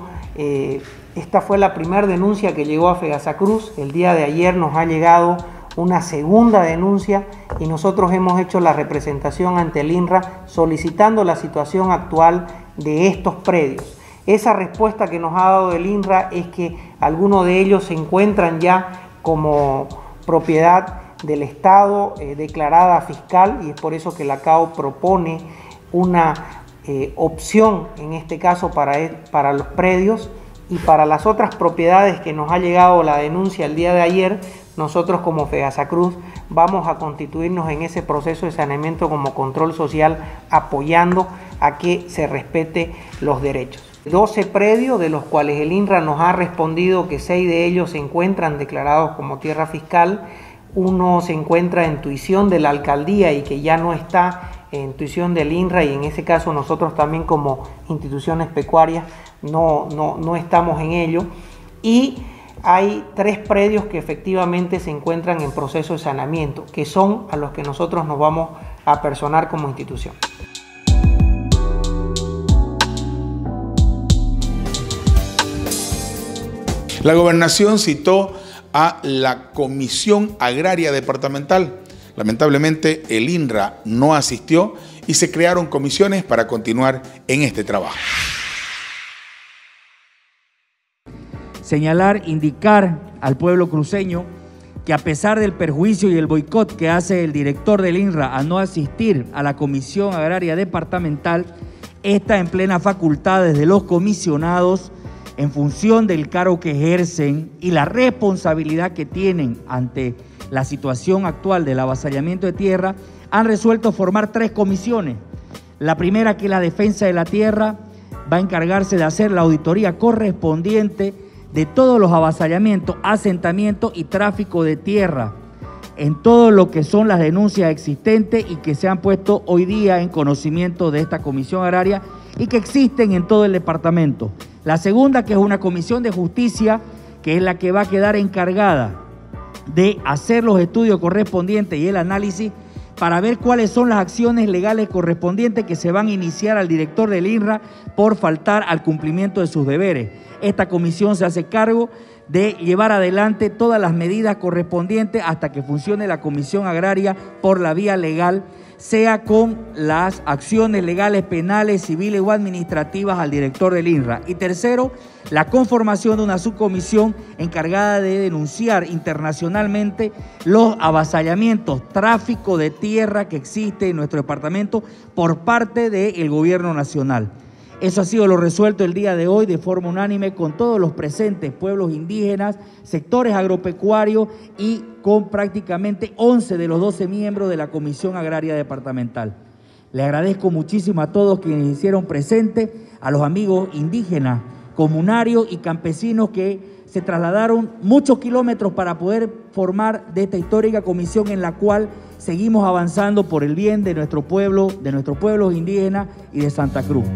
Esta fue la primera denuncia que llegó a FEASACRUZ. El día de ayer nos ha llegado una segunda denuncia y nosotros hemos hecho la representación ante el INRA solicitando la situación actual de estos predios. Esa respuesta que nos ha dado el INRA es que algunos de ellos se encuentran ya como propiedad del Estado declarada fiscal, y es por eso que la CAO propone una opción en este caso para los predios. Y para las otras propiedades que nos ha llegado la denuncia el día de ayer, nosotros como FEASACRUZ vamos a constituirnos en ese proceso de saneamiento como control social, apoyando a que se respete los derechos. 12 predios, de los cuales el INRA nos ha respondido que 6 de ellos se encuentran declarados como tierra fiscal, uno se encuentra en tuición de la alcaldía y que ya no está en tuición del INRA, y en ese caso nosotros también como instituciones pecuarias no estamos en ello, y hay 3 predios que efectivamente se encuentran en proceso de saneamiento, que son a los que nosotros nos vamos a personar como institución. La gobernación citó a la Comisión Agraria Departamental. Lamentablemente el INRA no asistió y se crearon comisiones para continuar en este trabajo. Señalar, indicar al pueblo cruceño que a pesar del perjuicio y el boicot que hace el director del INRA a no asistir a la Comisión Agraria Departamental, está en plena facultad desde los comisionados, en función del cargo que ejercen y la responsabilidad que tienen ante la situación actual del avasallamiento de tierra, han resuelto formar 3 comisiones. La primera, que es la defensa de la tierra, va a encargarse de hacer la auditoría correspondiente de todos los avasallamientos, asentamientos y tráfico de tierra en todo lo que son las denuncias existentes y que se han puesto hoy día en conocimiento de esta comisión agraria y que existen en todo el departamento. La segunda, que es una comisión de justicia, que es la que va a quedar encargada de hacer los estudios correspondientes y el análisis para ver cuáles son las acciones legales correspondientes que se van a iniciar al director del INRA por faltar al cumplimiento de sus deberes. Esta comisión se hace cargo de llevar adelante todas las medidas correspondientes hasta que funcione la Comisión Agraria por la vía legal, sea con las acciones legales, penales, civiles o administrativas al director del INRA. Y tercero, la conformación de una subcomisión encargada de denunciar internacionalmente los avasallamientos, tráfico de tierra que existe en nuestro departamento por parte del gobierno nacional. Eso ha sido lo resuelto el día de hoy de forma unánime con todos los presentes, pueblos indígenas, sectores agropecuarios y con prácticamente 11 de los 12 miembros de la Comisión Agraria Departamental. Le agradezco muchísimo a todos quienes hicieron presente, a los amigos indígenas comunarios y campesinos que se trasladaron muchos kilómetros para poder formar de esta histórica comisión en la cual seguimos avanzando por el bien de nuestro pueblo, de nuestros pueblos indígenas y de Santa Cruz.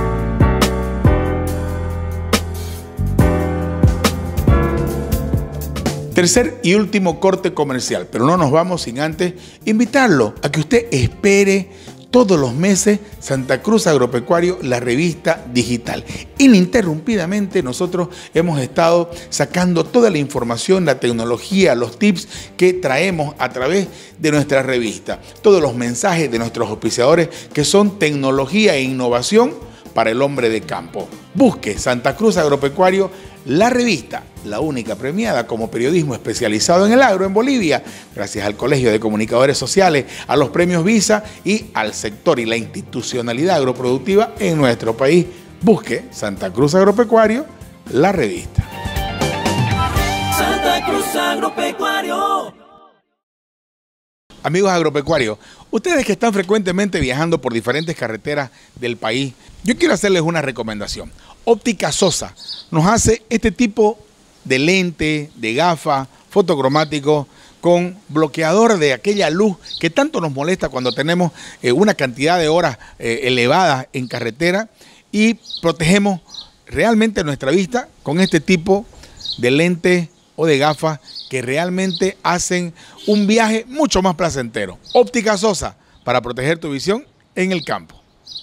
Tercer y último corte comercial, pero no nos vamos sin antes invitarlo a que usted espere todos los meses Santa Cruz Agropecuario, la revista digital. Ininterrumpidamente nosotros hemos estado sacando toda la información, la tecnología, los tips que traemos a través de nuestra revista. Todos los mensajes de nuestros auspiciadores que son tecnología e innovación para el hombre de campo. Busque Santa Cruz Agropecuario, la revista, la única premiada como periodismo especializado en el agro en Bolivia, gracias al Colegio de Comunicadores Sociales, a los premios Visa y al sector y la institucionalidad agroproductiva en nuestro país. Busque Santa Cruz Agropecuario, la revista. Santa Cruz Agropecuario. Amigos agropecuarios, ustedes que están frecuentemente viajando por diferentes carreteras del país, yo quiero hacerles una recomendación. Óptica Sosa nos hace este tipo de lente, de gafa, fotocromático, con bloqueador de aquella luz que tanto nos molesta cuando tenemos una cantidad de horas elevadas en carretera, y protegemos realmente nuestra vista con este tipo de lente o de gafas que realmente hacen un viaje mucho más placentero. Óptica Sosa, para proteger tu visión en el campo.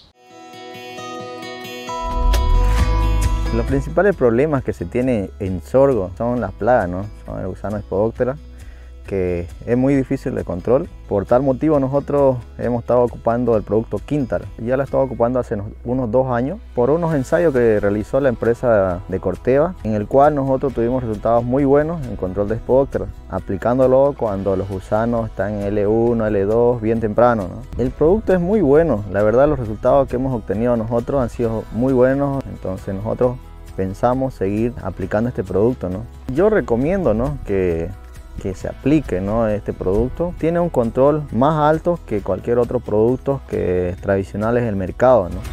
Los principales problemas que se tiene en sorgo son las plagas, ¿no? Son el gusano Spodoptera, que es muy difícil de control. Por tal motivo nosotros hemos estado ocupando el producto Quintal. Ya lo estaba ocupando hace unos 2 años por unos ensayos que realizó la empresa de Corteva, en el cual nosotros tuvimos resultados muy buenos en control de Spodoptera, aplicándolo cuando los gusanos están en L1, L2, bien temprano, ¿no? El producto es muy bueno, la verdad los resultados que hemos obtenido nosotros han sido muy buenos, entonces nosotros pensamos seguir aplicando este producto, ¿no? Yo recomiendo, ¿no?, que se aplique, ¿no?, este producto. Tiene un control más alto que cualquier otro producto que tradicionales del mercado, ¿no?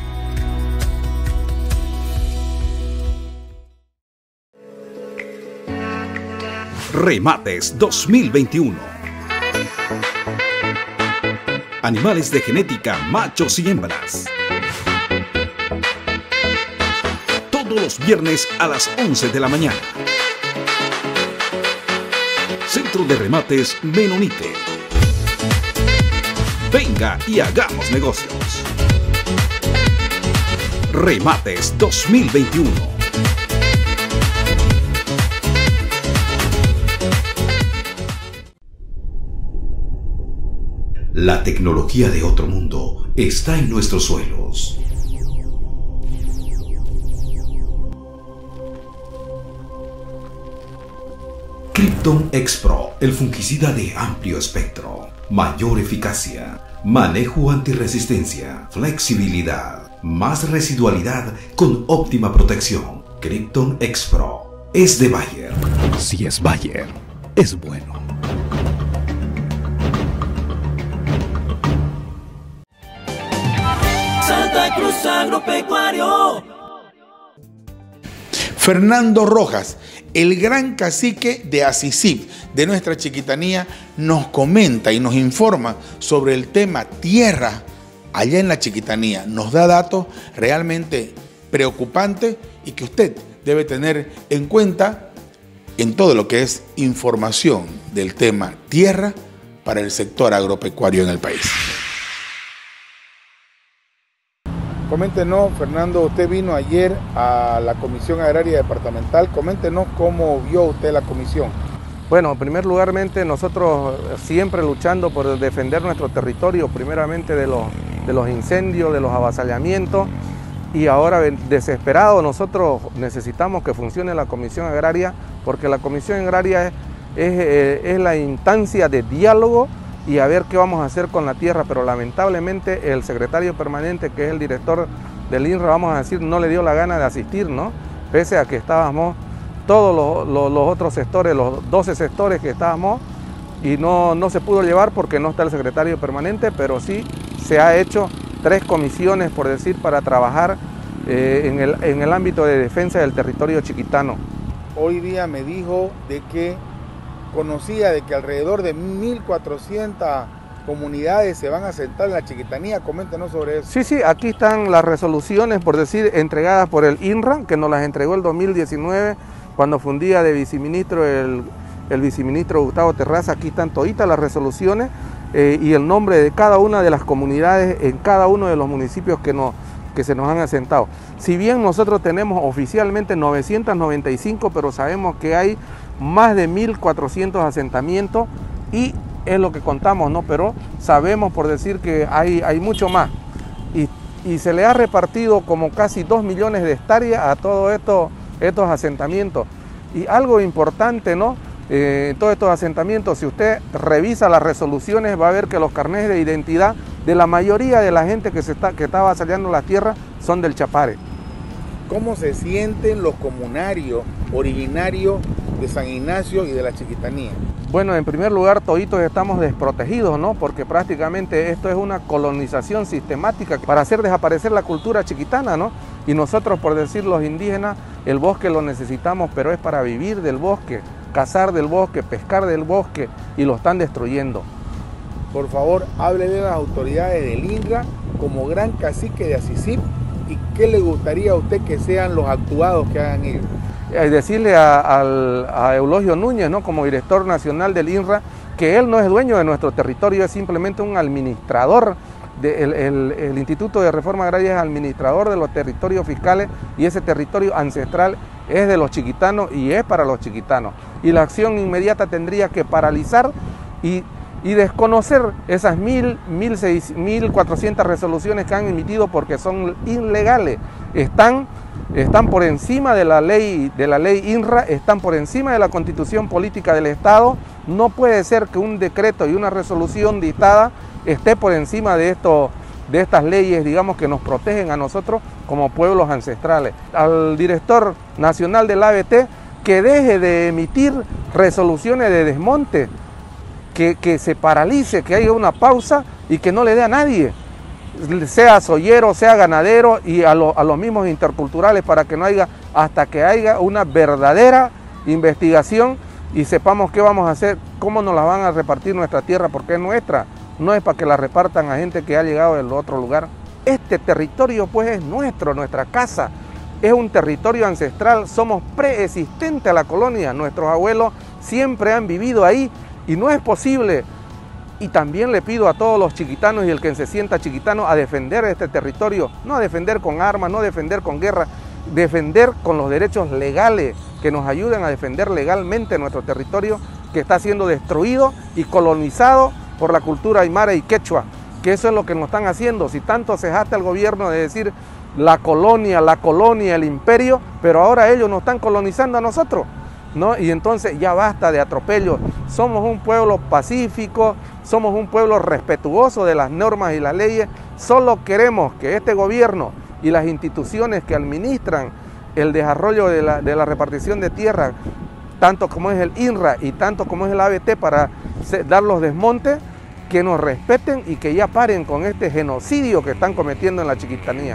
Remates 2021. Animales de genética, machos y hembras. Todos los viernes a las 11 de la mañana. Centro de Remates Menonite. Venga y hagamos negocios. Remates 2021. La tecnología de otro mundo está en nuestros suelos. Krypton X-Pro, el fungicida de amplio espectro, mayor eficacia, manejo antirresistencia, flexibilidad, más residualidad con óptima protección. Krypton X-Pro es de Bayer. Si es Bayer, es bueno. Santa Cruz Agropecuario. Fernando Rojas, el gran cacique de Asisip, de nuestra chiquitanía, nos comenta y nos informa sobre el tema tierra allá en la chiquitanía. Nos da datos realmente preocupantes y que usted debe tener en cuenta en todo lo que es información del tema tierra para el sector agropecuario en el país. Coméntenos, Fernando, usted vino ayer a la Comisión Agraria Departamental. Coméntenos cómo vio usted la comisión. Bueno, en primer lugar, nosotros siempre luchando por defender nuestro territorio, primeramente de los incendios, de los avasallamientos, y ahora desesperados nosotros necesitamos que funcione la Comisión Agraria, porque la Comisión Agraria es la instancia de diálogo y a ver qué vamos a hacer con la tierra, pero lamentablemente el secretario permanente, que es el director del INRA, vamos a decir, no le dio la gana de asistir, ¿no? Pese a que estábamos todos los otros sectores, los 12 sectores que estábamos, y no se pudo llevar porque no está el secretario permanente, pero sí se ha hecho 3 comisiones, por decir, para trabajar en el ámbito de defensa del territorio chiquitano. Hoy día me dijo de que conocía de que alrededor de 1.400 comunidades se van a asentar en la Chiquitanía. Coméntenos sobre eso. Sí, aquí están las resoluciones, por decir, entregadas por el INRA, que nos las entregó el 2019, cuando fundía de viceministro el viceministro Gustavo Terraza. Aquí están toditas las resoluciones y el nombre de cada una de las comunidades en cada uno de los municipios que se nos han asentado. Si bien nosotros tenemos oficialmente 995, pero sabemos que hay más de 1.400 asentamientos y es lo que contamos, ¿no? Pero sabemos, por decir, que hay mucho más. Y se le ha repartido como casi 2 millones de hectáreas a todos estos asentamientos. Y algo importante, ¿no? Todos estos asentamientos, si usted revisa las resoluciones, va a ver que los carnets de identidad de la mayoría de la gente que estaba saliendo las tierras son del Chapare. ¿Cómo se sienten los comunarios originarios de San Ignacio y de la Chiquitanía? Bueno, en primer lugar, toditos estamos desprotegidos, ¿no? Porque prácticamente esto es una colonización sistemática para hacer desaparecer la cultura chiquitana, ¿no? Y nosotros, por decir los indígenas, el bosque lo necesitamos, pero es para vivir del bosque, cazar del bosque, pescar del bosque, y lo están destruyendo. Por favor, hable de las autoridades del INRA como gran cacique de Asisip y qué le gustaría a usted que sean los actuados que hagan ellos. Decirle a Eulogio Núñez, ¿no? Como director nacional del INRA, que él no es dueño de nuestro territorio, es simplemente un administrador. El Instituto de Reforma Agraria es administrador de los territorios fiscales y ese territorio ancestral es de los chiquitanos y es para los chiquitanos. Y la acción inmediata tendría que paralizar y desconocer esas 1.400 resoluciones que han emitido porque son ilegales. Están por encima de la ley INRA, están por encima de la Constitución Política del Estado. No puede ser que un decreto y una resolución dictada esté por encima de estas leyes, digamos, que nos protegen a nosotros como pueblos ancestrales. Al director nacional del ABT que deje de emitir resoluciones de desmonte, que se paralice, que haya una pausa y que no le dé a nadie, sea soyero, sea ganadero y a los mismos interculturales, para que no haya, hasta que haya una verdadera investigación y sepamos qué vamos a hacer, cómo nos la van a repartir nuestra tierra, porque es nuestra, no es para que la repartan a gente que ha llegado del otro lugar. Este territorio pues es nuestro, nuestra casa, es un territorio ancestral, somos preexistentes a la colonia, nuestros abuelos siempre han vivido ahí y no es posible. Y también le pido a todos los chiquitanos y el que se sienta chiquitano a defender este territorio, no a defender con armas, no a defender con guerra, defender con los derechos legales que nos ayuden a defender legalmente nuestro territorio que está siendo destruido y colonizado por la cultura aymara y quechua, que eso es lo que nos están haciendo. Si tanto se jacta el gobierno de decir la colonia, el imperio, pero ahora ellos nos están colonizando a nosotros, ¿no? Y entonces ya basta de atropellos. Somos un pueblo pacífico, somos un pueblo respetuoso de las normas y las leyes. Solo queremos que este gobierno y las instituciones que administran el desarrollo de la repartición de tierra, tanto como es el INRA y tanto como es el ABT, para dar los desmontes, que nos respeten y que ya paren con este genocidio que están cometiendo en la Chiquitanía.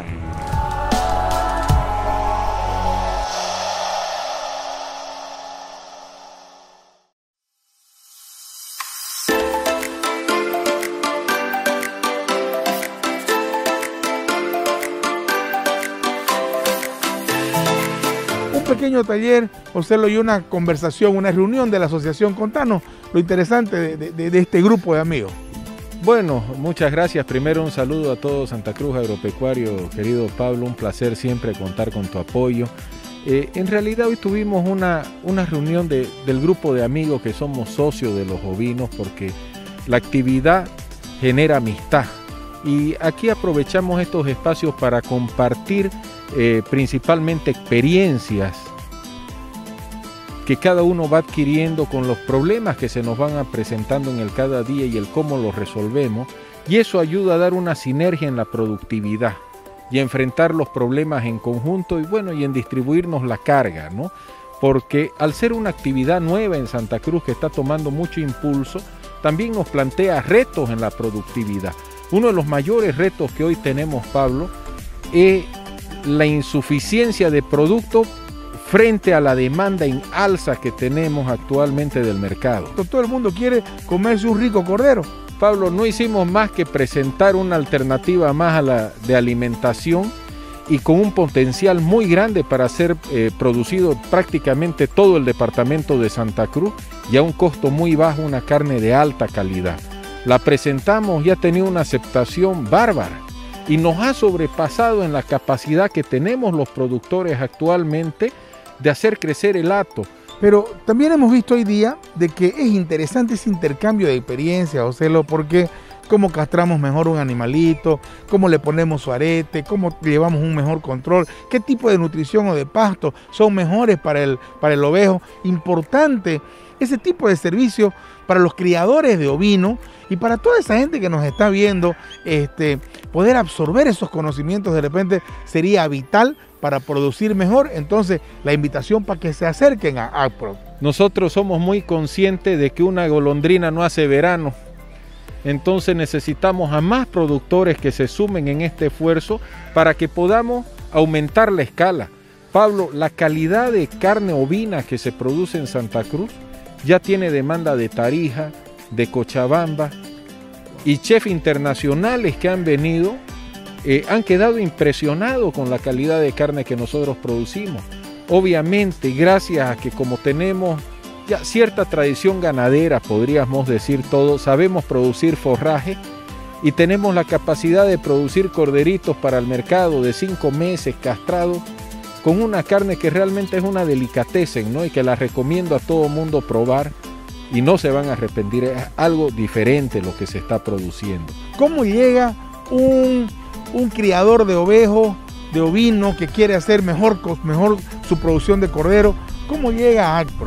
Pequeño taller, José, y una conversación, una reunión de la asociación. Contanos lo interesante de este grupo de amigos. Bueno, muchas gracias. Primero un saludo a todo Santa Cruz Agropecuario, querido Pablo, un placer siempre contar con tu apoyo. En realidad hoy tuvimos una reunión del grupo de amigos que somos socios de los ovinos, porque la actividad genera amistad y aquí aprovechamos estos espacios para compartir principalmente experiencias que cada uno va adquiriendo con los problemas que se nos van presentando en el cada día y el cómo los resolvemos, y eso ayuda a dar una sinergia en la productividad y a enfrentar los problemas en conjunto y bueno, y en distribuirnos la carga, ¿no? Porque al ser una actividad nueva en Santa Cruz que está tomando mucho impulso, también nos plantea retos en la productividad. Uno de los mayores retos que hoy tenemos, Pablo, es la insuficiencia de producto frente a la demanda en alza que tenemos actualmente del mercado. Todo el mundo quiere comerse un rico cordero. Pablo, no hicimos más que presentar una alternativa más a la de alimentación y con un potencial muy grande para ser producido prácticamente todo el departamento de Santa Cruz y a un costo muy bajo, una carne de alta calidad. La presentamos y ha tenido una aceptación bárbara y nos ha sobrepasado en la capacidad que tenemos los productores actualmente de hacer crecer el hato. Pero también hemos visto hoy día de que es interesante ese intercambio de experiencias, Joselo, porque cómo castramos mejor un animalito, cómo le ponemos su arete, cómo llevamos un mejor control, qué tipo de nutrición o de pasto son mejores para el ovejo. Importante ese tipo de servicio para los criadores de ovino y para toda esa gente que nos está viendo, poder absorber esos conocimientos de repente sería vital para producir mejor. Entonces, la invitación para que se acerquen a AgPro. Nosotros somos muy conscientes de que una golondrina no hace verano. Entonces necesitamos a más productores que se sumen en este esfuerzo para que podamos aumentar la escala. Pablo, la calidad de carne ovina que se produce en Santa Cruz ya tiene demanda de Tarija, de Cochabamba, y chefs internacionales que han venido han quedado impresionados con la calidad de carne que nosotros producimos. Obviamente, gracias a que como tenemos ya cierta tradición ganadera, podríamos decir todos, sabemos producir forraje y tenemos la capacidad de producir corderitos para el mercado de 5 meses castrados, con una carne que realmente es una delicatessen, ¿no? Y que la recomiendo a todo mundo probar y no se van a arrepentir. Es algo diferente lo que se está produciendo. ¿Cómo llega un criador de ovejos, de ovino, que quiere hacer mejor su producción de cordero? ¿Cómo llega a AgPro?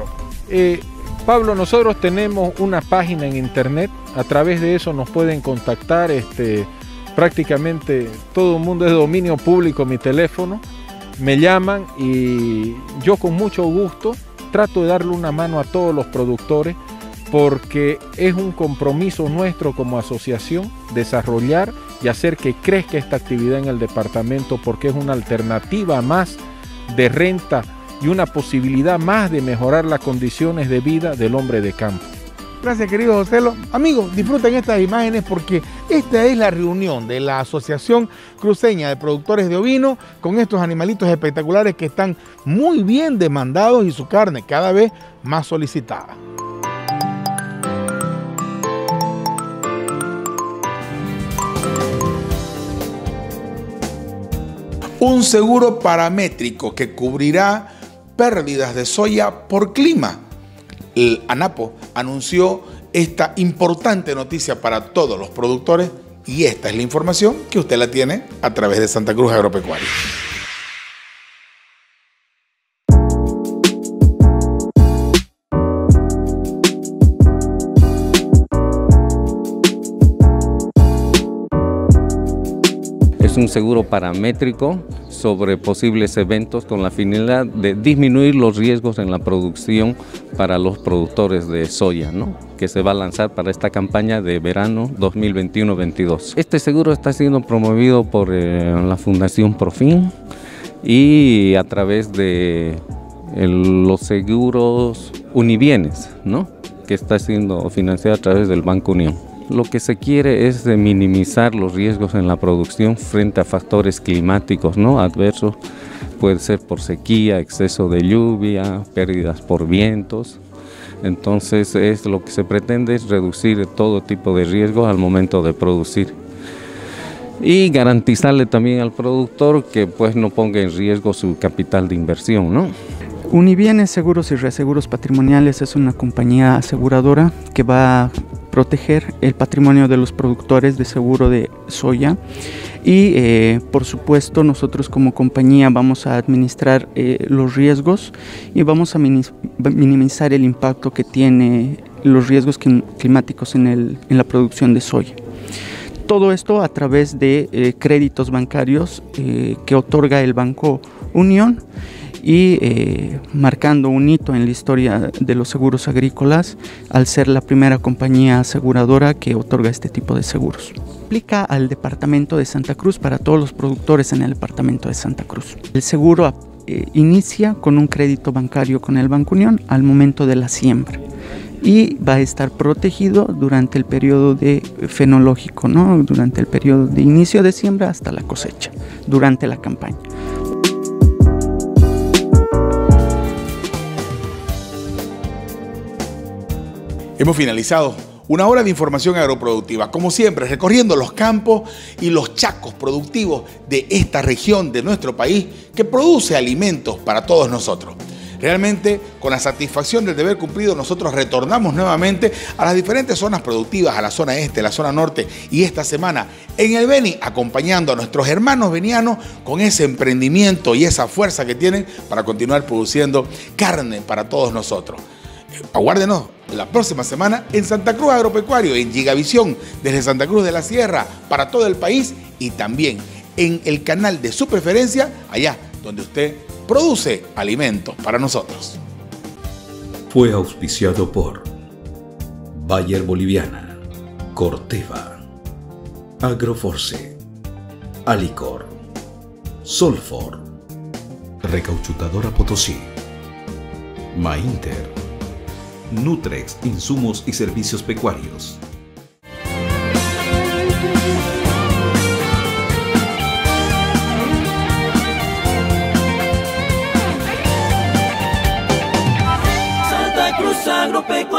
Pablo, nosotros tenemos una página en internet, a través de eso nos pueden contactar, prácticamente todo el mundo es de dominio público, mi teléfono, me llaman y yo con mucho gusto trato de darle una mano a todos los productores, porque es un compromiso nuestro como asociación desarrollar y hacer que crezca esta actividad en el departamento, porque es una alternativa más de renta y una posibilidad más de mejorar las condiciones de vida del hombre de campo. Gracias, querido Joselo. Amigos, disfruten estas imágenes porque esta es la reunión de la Asociación Cruceña de Productores de Ovino con estos animalitos espectaculares que están muy bien demandados y su carne cada vez más solicitada. Un seguro paramétrico que cubrirá pérdidas de soya por clima. El ANAPO anunció esta importante noticia para todos los productores y esta es la información que usted la tiene a través de Santa Cruz Agropecuaria. Es un seguro paramétrico sobre posibles eventos con la finalidad de disminuir los riesgos en la producción para los productores de soya, ¿no? Que se va a lanzar para esta campaña de verano 2021-22. Este seguro está siendo promovido por la Fundación Profin y a través de los seguros Unibienes, ¿no? Que está siendo financiado a través del Banco Unión. Lo que se quiere es minimizar los riesgos en la producción frente a factores climáticos, ¿no? Adversos, puede ser por sequía, exceso de lluvia, pérdidas por vientos. Entonces lo que se pretende es reducir todo tipo de riesgos al momento de producir y garantizarle también al productor que pues no ponga en riesgo su capital de inversión, ¿no? Unibienes Seguros y Reaseguros Patrimoniales es una compañía aseguradora que va a proteger el patrimonio de los productores de seguro de soya y por supuesto nosotros como compañía vamos a administrar los riesgos y vamos a minimizar el impacto que tiene los riesgos climáticos en la producción de soya. Todo esto a través de créditos bancarios que otorga el Banco Unión y marcando un hito en la historia de los seguros agrícolas al ser la primera compañía aseguradora que otorga este tipo de seguros. Aplica al departamento de Santa Cruz para todos los productores en el departamento de Santa Cruz. El seguro inicia con un crédito bancario con el Banco Unión al momento de la siembra y va a estar protegido durante el periodo de fenológico, ¿no? Durante el periodo de inicio de siembra hasta la cosecha, durante la campaña. Hemos finalizado una hora de información agroproductiva, como siempre, recorriendo los campos y los chacos productivos de esta región de nuestro país que produce alimentos para todos nosotros. Realmente, con la satisfacción del deber cumplido, nosotros retornamos nuevamente a las diferentes zonas productivas, a la zona este, la zona norte, y esta semana en el Beni, acompañando a nuestros hermanos benianos con ese emprendimiento y esa fuerza que tienen para continuar produciendo carne para todos nosotros. Aguárdenos la próxima semana en Santa Cruz Agropecuario, en Gigavisión, desde Santa Cruz de la Sierra, para todo el país, y también en el canal de su preferencia, allá donde usted produce alimentos para nosotros. Fue auspiciado por Bayer Boliviana, Corteva, Agroforce, Alicor, Solfor, Recauchutadora Potosí, Mainter, Nutrex, insumos y servicios pecuarios. Santa Cruz Agropecuario.